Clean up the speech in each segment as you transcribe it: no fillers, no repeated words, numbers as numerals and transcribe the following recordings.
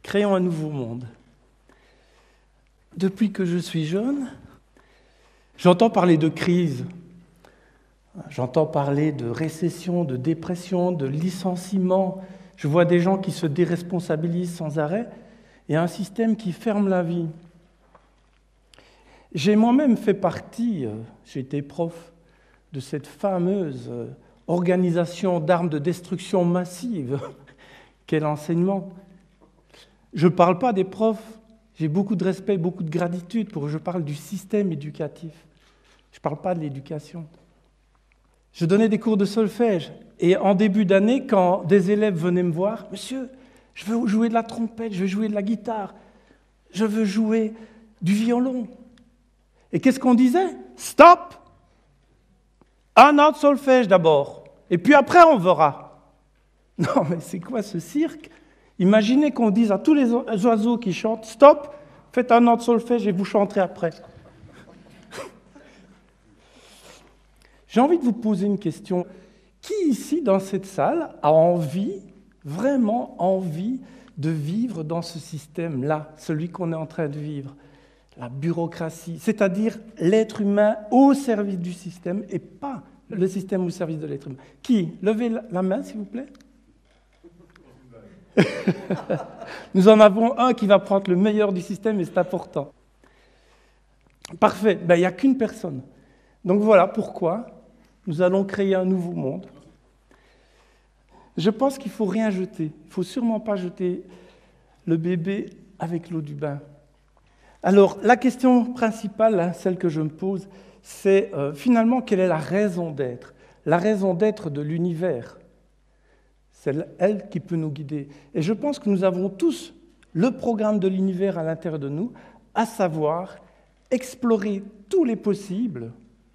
Créons un nouveau monde. Depuis que je suis jeune, j'entends parler de crise, j'entends parler de récession, de dépression, de licenciement. Je vois des gens qui se déresponsabilisent sans arrêt et un système qui ferme la vie. J'ai moi-même fait partie, j'ai été prof, de cette fameuse organisation d'armes de destruction massive qu'est l'enseignement. Je ne parle pas des profs, j'ai beaucoup de respect, beaucoup de gratitude pour eux, je parle du système éducatif. Je ne parle pas de l'éducation. Je donnais des cours de solfège et en début d'année, quand des élèves venaient me voir, « Monsieur, je veux jouer de la trompette, je veux jouer de la guitare, je veux jouer du violon. » Et qu'est-ce qu'on disait? « Stop! Un an de solfège d'abord, et puis après on verra. » Non, mais c'est quoi ce cirque? Imaginez qu'on dise à tous les oiseaux qui chantent, « Stop, faites un an de solfège et vous chanterez après. » J'ai envie de vous poser une question. Qui ici, dans cette salle, a envie, vraiment envie, de vivre dans ce système-là, celui qu'on est en train de vivre? La bureaucratie, c'est-à-dire l'être humain au service du système et pas le système au service de l'être humain. Qui? Levez la main, s'il vous plaît. Nous en avons un qui va prendre le meilleur du système et c'est important. Parfait, il n'y a qu'une personne. Donc voilà pourquoi nous allons créer un nouveau monde. Je pense qu'il ne faut rien jeter. Il ne faut sûrement pas jeter le bébé avec l'eau du bain. Alors, la question principale, celle que je me pose, c'est finalement quelle est la raison d'être? La raison d'être de l'univers. C'est elle qui peut nous guider. Et je pense que nous avons tous le programme de l'univers à l'intérieur de nous, à savoir explorer tous les possibles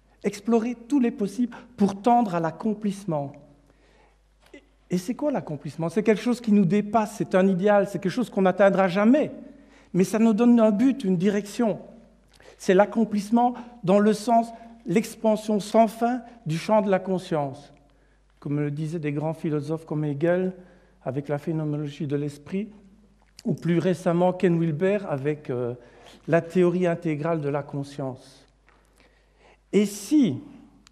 pour tendre à l'accomplissement. Et c'est quoi l'accomplissement? C'est quelque chose qui nous dépasse, c'est un idéal, c'est quelque chose qu'on n'atteindra jamais. Mais ça nous donne un but, une direction. C'est l'accomplissement dans le sens, l'expansion sans fin du champ de la conscience. Comme le disaient des grands philosophes comme Hegel, avec la phénoménologie de l'esprit, ou plus récemment Ken Wilber, avec la théorie intégrale de la conscience. Et si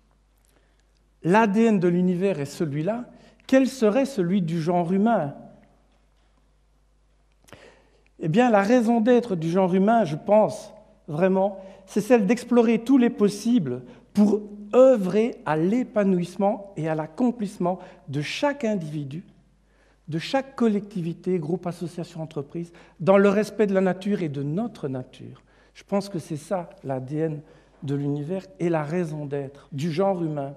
l'ADN de l'univers est celui-là, quel serait celui du genre humain? Eh bien, la raison d'être du genre humain, je pense, vraiment, c'est celle d'explorer tous les possibles pour œuvrer à l'épanouissement et à l'accomplissement de chaque individu, de chaque collectivité, groupe, association, entreprise, dans le respect de la nature et de notre nature. Je pense que c'est ça l'ADN de l'univers et la raison d'être du genre humain.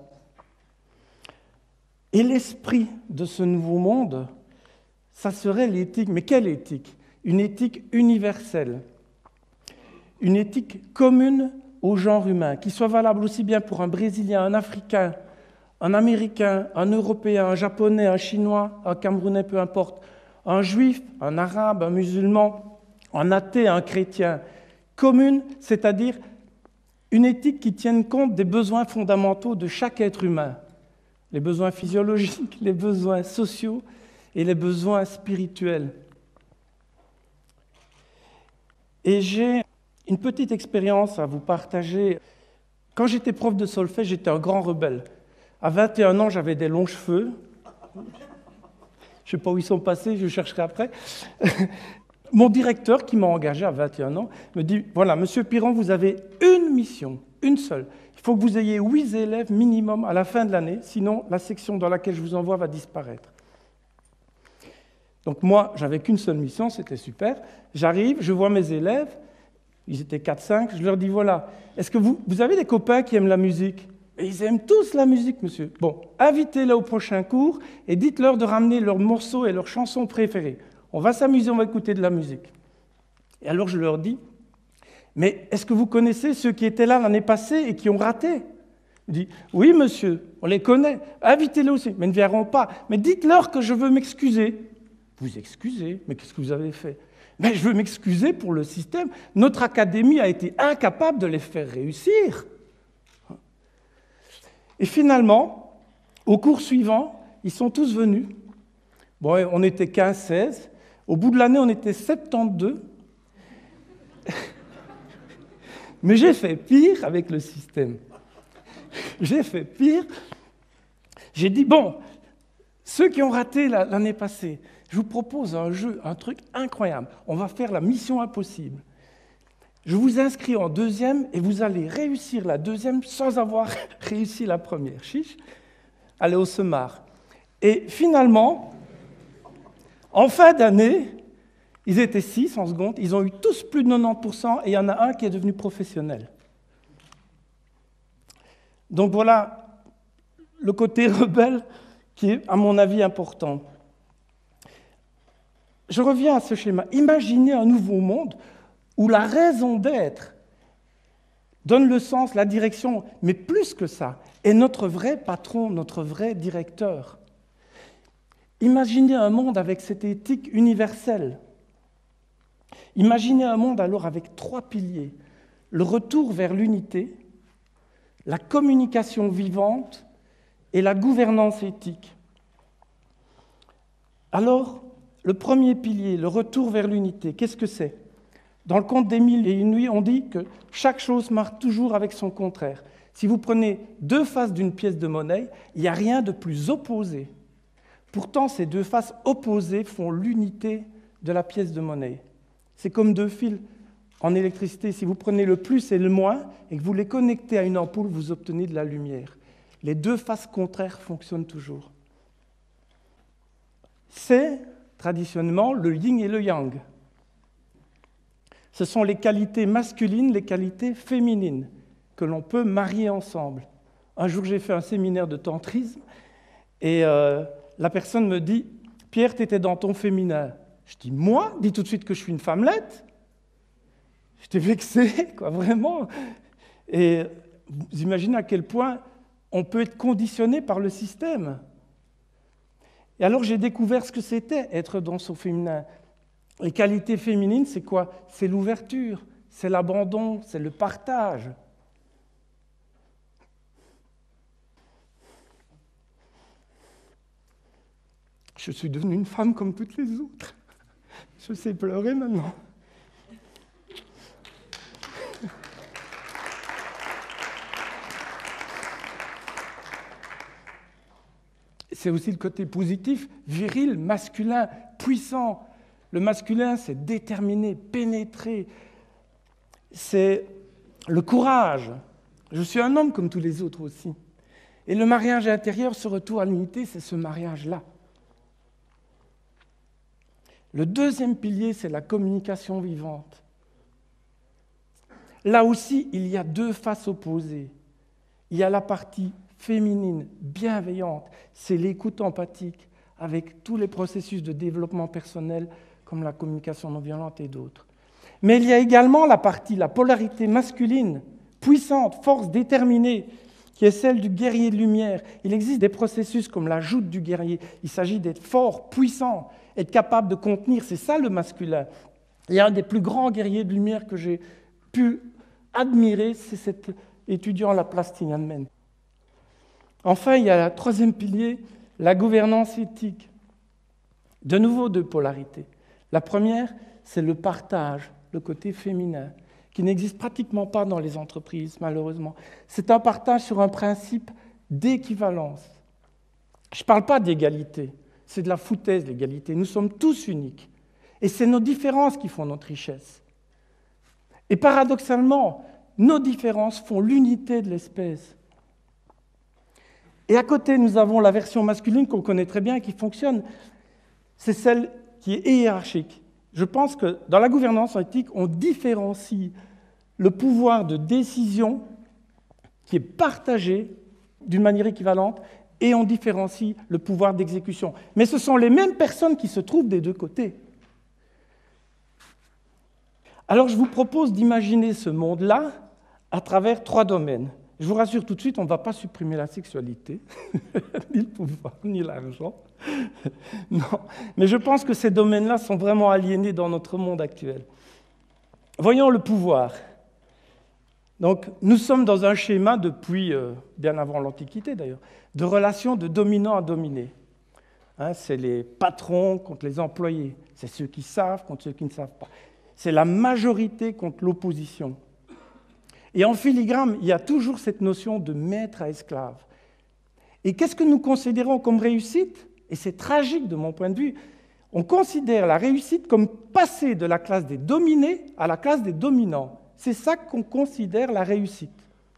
Et l'esprit de ce nouveau monde, ça serait l'éthique. Mais quelle éthique? Une éthique universelle, une éthique commune au genre humain, qui soit valable aussi bien pour un Brésilien, un Africain, un Américain, un Européen, un Japonais, un Chinois, un Camerounais, peu importe, un Juif, un Arabe, un musulman, un athée, un chrétien. Commune, c'est-à-dire une éthique qui tienne compte des besoins fondamentaux de chaque être humain, les besoins physiologiques, les besoins sociaux et les besoins spirituels. Et j'ai une petite expérience à vous partager. Quand j'étais prof de solfège, j'étais un grand rebelle. À 21 ans, j'avais des longs cheveux. Je ne sais pas où ils sont passés, je chercherai après. Mon directeur, qui m'a engagé à 21 ans, me dit « Voilà, monsieur Piron, vous avez une mission, une seule. Il faut que vous ayez 8 élèves minimum à la fin de l'année, sinon la section dans laquelle je vous envoie va disparaître. » Donc moi, j'avais qu'une seule mission, c'était super. J'arrive, je vois mes élèves, ils étaient 4-5, je leur dis, voilà, est-ce que vous avez des copains qui aiment la musique? Et ils aiment tous la musique, monsieur. Bon, invitez-les au prochain cours et dites-leur de ramener leurs morceaux et leurs chansons préférées. On va s'amuser, on va écouter de la musique. Et alors je leur dis, mais est-ce que vous connaissez ceux qui étaient là l'année passée et qui ont raté? Il dit, oui, monsieur, on les connaît, invitez-les aussi, mais ils ne viendront pas. Mais dites-leur que je veux m'excuser. Vous excusez, mais qu'est-ce que vous avez fait? Mais je veux m'excuser pour le système. Notre académie a été incapable de les faire réussir. Et finalement, au cours suivant, ils sont tous venus. Bon, on était 15-16. Au bout de l'année, on était 72. Mais j'ai fait pire avec le système. J'ai fait pire. J'ai dit, bon, ceux qui ont raté l'année passée, je vous propose un jeu, un truc incroyable. On va faire la mission impossible. Je vous inscris en deuxième et vous allez réussir la deuxième sans avoir réussi la première. Chiche, allez au semard. Et finalement, en fin d'année, ils étaient 6 en seconde, ils ont eu tous plus de 90% et il y en a un qui est devenu professionnel. Donc voilà le côté rebelle qui est, à mon avis, important. Je reviens à ce schéma. Imaginez un nouveau monde où la raison d'être donne le sens, la direction, mais plus que ça, est notre vrai patron, notre vrai directeur. Imaginez un monde avec cette éthique universelle. Imaginez un monde alors avec 3 piliers. Le retour vers l'unité, la communication vivante et la gouvernance éthique. Alors, le premier pilier, le retour vers l'unité, qu'est-ce que c'est ? Dans le conte des Mille et une nuits, on dit que chaque chose marche toujours avec son contraire. Si vous prenez 2 faces d'une pièce de monnaie, il n'y a rien de plus opposé. Pourtant, ces 2 faces opposées font l'unité de la pièce de monnaie. C'est comme 2 fils en électricité. Si vous prenez le plus et le moins et que vous les connectez à une ampoule, vous obtenez de la lumière. Les 2 faces contraires fonctionnent toujours. C'est traditionnellement le yin et le yang. Ce sont les qualités masculines, les qualités féminines que l'on peut marier ensemble. Un jour, j'ai fait un séminaire de tantrisme et la personne me dit « Pierre, tu étais dans ton féminin. » Je dis « Moi ? Dis tout de suite que je suis une femmelette. » J'étais vexé, quoi, vraiment. Et vous imaginez à quel point on peut être conditionné par le système. Et alors, j'ai découvert ce que c'était être dans son féminin. Les qualités féminines, c'est quoi ? C'est l'ouverture, c'est l'abandon, c'est le partage. Je suis devenue une femme comme toutes les autres. Je sais pleurer maintenant. C'est aussi le côté positif, viril, masculin, puissant. Le masculin, c'est déterminé, pénétré. C'est le courage. Je suis un homme comme tous les autres aussi. Et le mariage intérieur, ce retour à l'unité, c'est ce mariage-là. Le deuxième pilier, c'est la communication vivante. Là aussi, il y a 2 faces opposées. Il y a la partie féminine, bienveillante, c'est l'écoute empathique, avec tous les processus de développement personnel, comme la communication non violente et d'autres. Mais il y a également la polarité masculine, puissante, force, déterminée, qui est celle du guerrier de lumière. Il existe des processus comme la joute du guerrier. Il s'agit d'être fort, puissant, être capable de contenir, c'est ça le masculin. Il y a un des plus grands guerriers de lumière que j'ai pu admirer, c'est cet étudiant à la place Tiananmen. Enfin, il y a le 3e pilier, la gouvernance éthique. De nouveau 2 polarités. La première, c'est le partage, le côté féminin, qui n'existe pratiquement pas dans les entreprises, malheureusement. C'est un partage sur un principe d'équivalence. Je ne parle pas d'égalité, c'est de la foutaise, l'égalité. Nous sommes tous uniques. Et c'est nos différences qui font notre richesse. Et paradoxalement, nos différences font l'unité de l'espèce. Et à côté, nous avons la version masculine qu'on connaît très bien et qui fonctionne. C'est celle qui est hiérarchique. Je pense que dans la gouvernance éthique, on différencie le pouvoir de décision qui est partagé d'une manière équivalente et on différencie le pouvoir d'exécution. Mais ce sont les mêmes personnes qui se trouvent des 2 côtés. Alors je vous propose d'imaginer ce monde-là à travers 3 domaines. Je vous rassure tout de suite, on ne va pas supprimer la sexualité, ni le pouvoir, ni l'argent. Non, mais je pense que ces domaines-là sont vraiment aliénés dans notre monde actuel. Voyons le pouvoir. Donc, nous sommes dans un schéma depuis, bien avant l'Antiquité d'ailleurs, de relations de dominant à dominé. Hein, c'est les patrons contre les employés. C'est ceux qui savent contre ceux qui ne savent pas. C'est la majorité contre l'opposition. Et en filigrane, il y a toujours cette notion de maître à esclave. Et qu'est-ce que nous considérons comme réussite? Et c'est tragique de mon point de vue. On considère la réussite comme passer de la classe des dominés à la classe des dominants. C'est ça qu'on considère la réussite.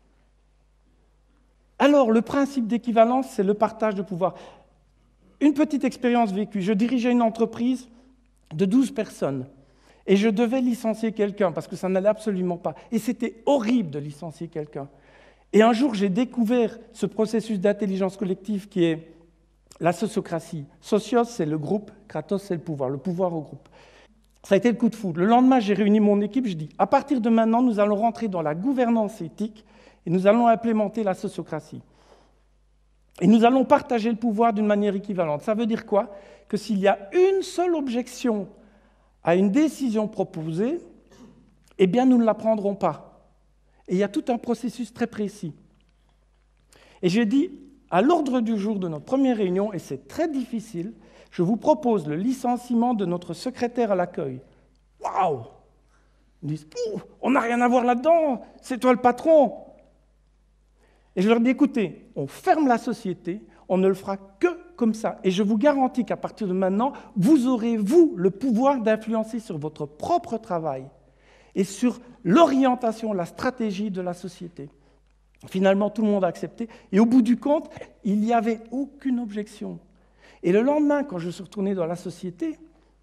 Alors, le principe d'équivalence, c'est le partage de pouvoir. Une petite expérience vécue. Je dirigeais une entreprise de 12 personnes et je devais licencier quelqu'un parce que ça n'allait absolument pas. Et c'était horrible de licencier quelqu'un. Et un jour, j'ai découvert ce processus d'intelligence collective qui est la sociocratie. Socios, c'est le groupe, kratos, c'est le pouvoir au groupe. Ça a été le coup de foudre. Le lendemain, j'ai réuni mon équipe, je dis, à partir de maintenant, nous allons rentrer dans la gouvernance éthique et nous allons implémenter la sociocratie. Et nous allons partager le pouvoir d'une manière équivalente. Ça veut dire quoi? Que s'il y a une seule objection à une décision proposée, eh bien, nous ne la prendrons pas. Et il y a tout un processus très précis. Et j'ai dit, à l'ordre du jour de notre première réunion, et c'est très difficile, je vous propose le licenciement de notre secrétaire à l'accueil. Waouh! Ils disent, on n'a rien à voir là-dedans, c'est toi le patron. Et je leur dis, écoutez, on ferme la société, on ne le fera que comme ça. Et je vous garantis qu'à partir de maintenant, vous aurez, vous, le pouvoir d'influencer sur votre propre travail et sur l'orientation, la stratégie de la société. Finalement, tout le monde a accepté. Et au bout du compte, il n'y avait aucune objection. Et le lendemain, quand je suis retourné dans la société,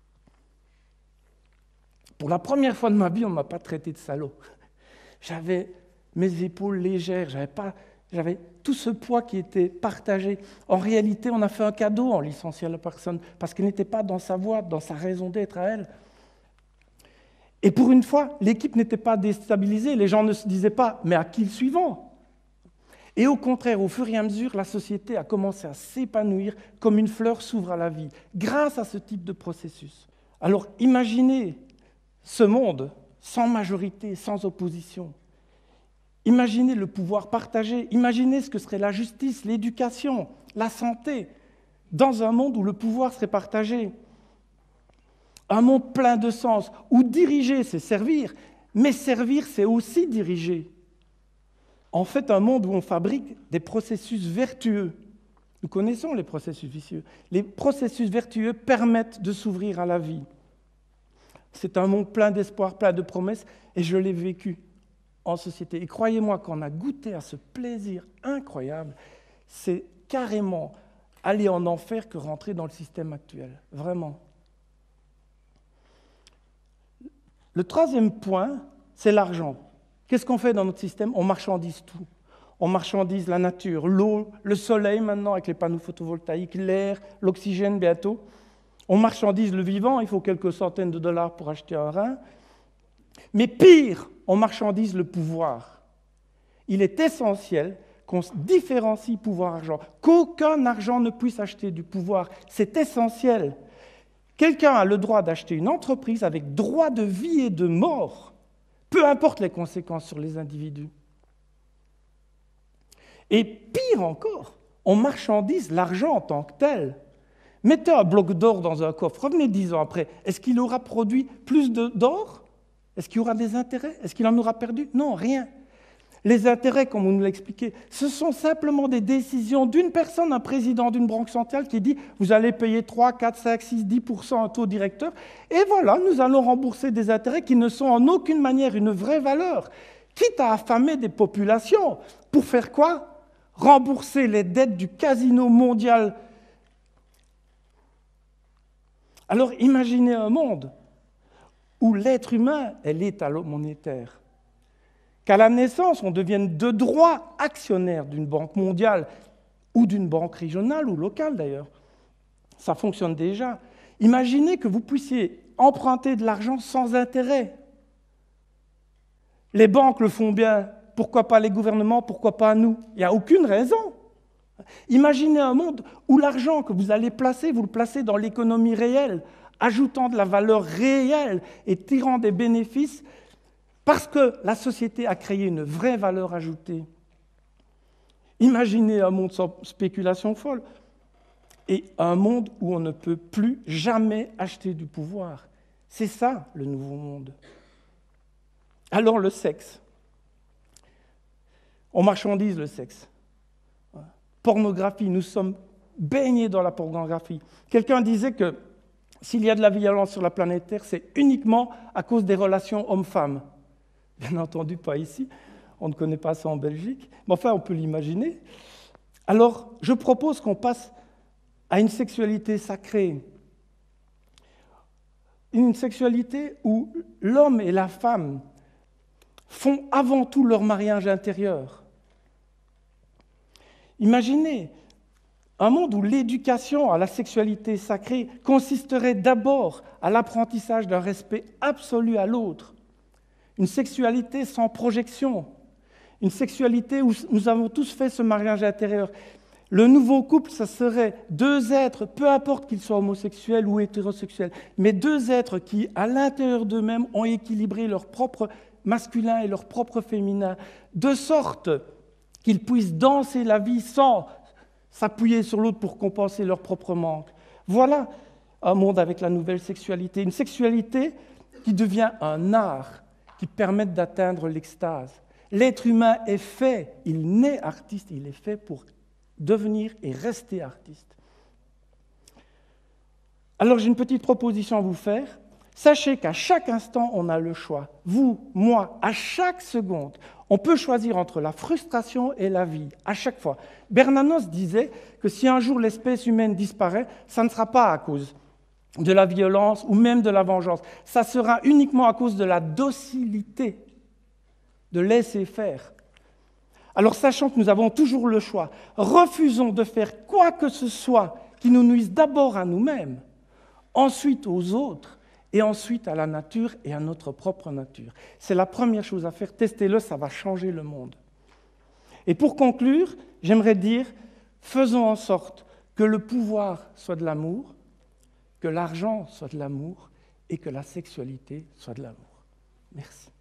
pour la première fois de ma vie, on ne m'a pas traité de salaud. J'avais mes épaules légères, j'avais tout ce poids qui était partagé. En réalité, on a fait un cadeau en licenciant la personne, parce qu'elle n'était pas dans sa voie, dans sa raison d'être à elle. Et pour une fois, l'équipe n'était pas déstabilisée, les gens ne se disaient pas « mais à qui le suivant ?» Et au contraire, au fur et à mesure, la société a commencé à s'épanouir comme une fleur s'ouvre à la vie, grâce à ce type de processus. Alors imaginez ce monde sans majorité, sans opposition. Imaginez le pouvoir partagé, imaginez ce que serait la justice, l'éducation, la santé, dans un monde où le pouvoir serait partagé. Un monde plein de sens, où diriger, c'est servir, mais servir, c'est aussi diriger. En fait, un monde où on fabrique des processus vertueux. Nous connaissons les processus vicieux. Les processus vertueux permettent de s'ouvrir à la vie. C'est un monde plein d'espoir, plein de promesses, et je l'ai vécu en société. Et croyez-moi, quand on a goûté à ce plaisir incroyable, c'est carrément aller en enfer que rentrer dans le système actuel. Vraiment. Le troisième point, c'est l'argent. Qu'est-ce qu'on fait dans notre système? On marchandise tout. On marchandise la nature, l'eau, le soleil maintenant avec les panneaux photovoltaïques, l'air, l'oxygène bientôt. On marchandise le vivant, il faut quelques centaines de dollars pour acheter un rein. Mais pire, on marchandise le pouvoir. Il est essentiel qu'on différencie pouvoir-argent, qu'aucun argent ne puisse acheter du pouvoir. C'est essentiel. Quelqu'un a le droit d'acheter une entreprise avec droit de vie et de mort, peu importe les conséquences sur les individus. Et pire encore, on marchandise l'argent en tant que tel. Mettez un bloc d'or dans un coffre, revenez 10 ans après, est-ce qu'il aura produit plus d'or? Est-ce qu'il y aura des intérêts? Est-ce qu'il en aura perdu? Non, rien. Les intérêts, comme on nous l'a expliqué, ce sont simplement des décisions d'une personne, un président d'une banque centrale qui dit « vous allez payer 3, 4, 5, 6, 10% un taux directeur et voilà, nous allons rembourser des intérêts qui ne sont en aucune manière une vraie valeur, quitte à affamer des populations. Pour faire quoi? Rembourser les dettes du casino mondial. » Alors imaginez un monde où l'être humain est l'état monétaire. Qu'à la naissance, on devienne de droit actionnaire d'une banque mondiale ou d'une banque régionale ou locale d'ailleurs. Ça fonctionne déjà. Imaginez que vous puissiez emprunter de l'argent sans intérêt. Les banques le font bien, pourquoi pas les gouvernements, pourquoi pas nous? Il n'y a aucune raison. Imaginez un monde où l'argent que vous allez placer, vous le placez dans l'économie réelle, ajoutant de la valeur réelle et tirant des bénéfices parce que la société a créé une vraie valeur ajoutée. Imaginez un monde sans spéculation folle. et un monde où on ne peut plus jamais acheter du pouvoir. C'est ça, le nouveau monde. Alors le sexe. On marchandise le sexe. Pornographie, nous sommes baignés dans la pornographie. Quelqu'un disait que s'il y a de la violence sur la planète Terre, c'est uniquement à cause des relations hommes-femmes. Bien entendu, pas ici. On ne connaît pas ça en Belgique. Mais enfin, on peut l'imaginer. Alors, je propose qu'on passe à une sexualité sacrée. Une sexualité où l'homme et la femme font avant tout leur mariage intérieur. Imaginez un monde où l'éducation à la sexualité sacrée consisterait d'abord à l'apprentissage d'un respect absolu à l'autre, une sexualité sans projection, une sexualité où nous avons tous fait ce mariage intérieur. Le nouveau couple, ça serait deux êtres, peu importe qu'ils soient homosexuels ou hétérosexuels, mais deux êtres qui, à l'intérieur d'eux-mêmes, ont équilibré leur propre masculin et leur propre féminin, de sorte qu'ils puissent danser la vie sans s'appuyer sur l'autre pour compenser leur propre manque. Voilà un monde avec la nouvelle sexualité, une sexualité qui devient un art, qui permet d'atteindre l'extase. L'être humain est fait, il naît artiste, il est fait pour devenir et rester artiste. Alors j'ai une petite proposition à vous faire. Sachez qu'à chaque instant, on a le choix. Vous, moi, à chaque seconde, on peut choisir entre la frustration et la vie, à chaque fois. Bernanos disait que si un jour l'espèce humaine disparaît, ça ne sera pas à cause de la violence ou même de la vengeance. Ça sera uniquement à cause de la docilité, de laisser faire. Alors, sachant que nous avons toujours le choix, refusons de faire quoi que ce soit qui nous nuise d'abord à nous-mêmes, ensuite aux autres, et ensuite à la nature et à notre propre nature. C'est la première chose à faire, testez-le, ça va changer le monde. Et pour conclure, j'aimerais dire, faisons en sorte que le pouvoir soit de l'amour, que l'argent soit de l'amour, et que la sexualité soit de l'amour. Merci.